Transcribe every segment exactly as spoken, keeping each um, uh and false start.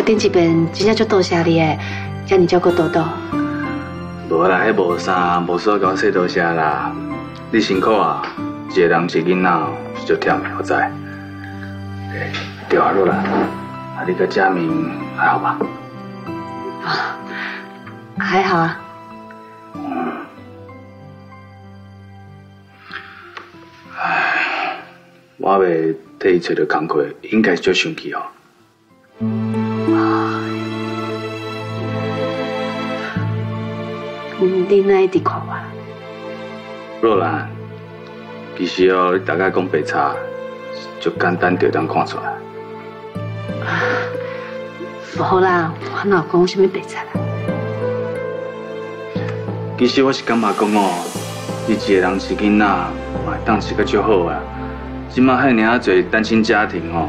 顶一遍真正足多谢你的，遮尔照顾豆豆。 无啦，迄无啥，无需要甲我说多谢啦。你辛苦啊，一个人一个囡仔是足忝的，我知。诶，对啊，落啦，啊，你个佳明还好吧？ 啊，还好啊。 嗯。唉，我未替伊找到工课，应该是足生气哦。 你哪会伫看我？ 若兰，其实哦，你大概讲白差，就简单就当看出来。 无好啦，我哪有讲什么白差啦？ 其实我是感觉讲哦，你一个人是囡仔，嘛会当是个足好啊。即马遐尔啊侪单亲家庭哦，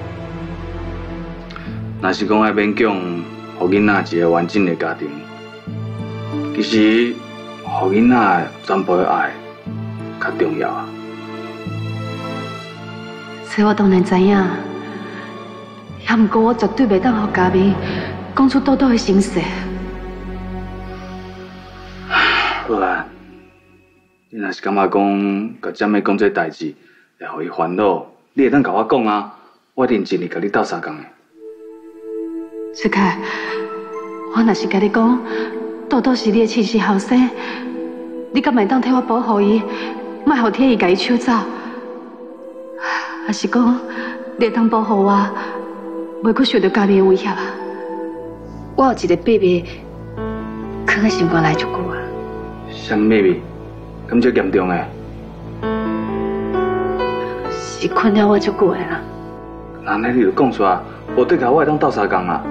若是讲要勉强，互囡仔一个完整的家庭。其实，互囡仔全部的爱较重要啊。 这我当然知影，也毋过我绝对袂当互家明讲出豆豆的心事。 好啦，你若是感觉讲，甲姐妹讲这代志会互伊烦恼，你会当甲我讲啊，我一定尽力甲你斗相共的。 志凯，我若是甲你讲。豆豆是你的亲生后生，你敢袂当替我保护伊，莫互天意甲伊抢走？还是讲你会当保护我，袂阁受到家己的威胁啊？我有一个秘密，藏在心肝内足久啊。 什么秘密？咁足严重诶？ 是困扰我足久的啦。 那你就讲出来，无对甲我会当斗相共啊。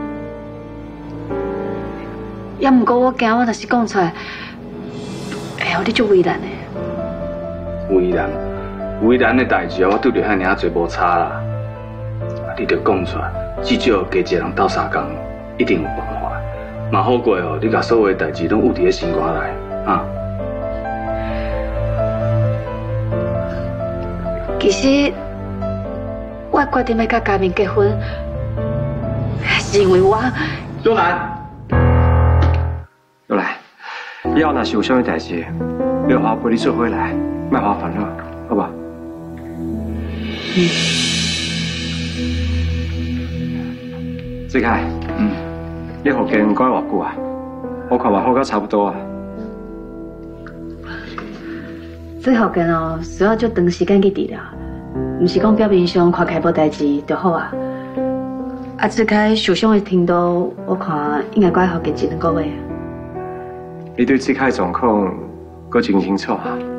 也毋过，我惊我若是讲出来，会互你足为难的。 为难，为难的代志，我拄着遐尔侪无差啦。你着讲出来，至少加一个人斗相共，一定有办法。嘛好过哦，你甲所有的代志拢有伫咧心肝内，啊。 其实，我决定要甲家明结婚，是因为我。 若兰。若来，以后若是有啥物代志，要我陪你做回来，莫花烦恼，好吧？ 嗯。志凯，嗯，你福建过来偌久啊？我看嘛好到差不多啊。 这福建哦，需要足长时间去治疗，毋是讲表面上看起来无代志就好啊。啊，志凯受伤的程度，我看应该过来福建一两个月。 你对志凯的状况，阁真清楚啊？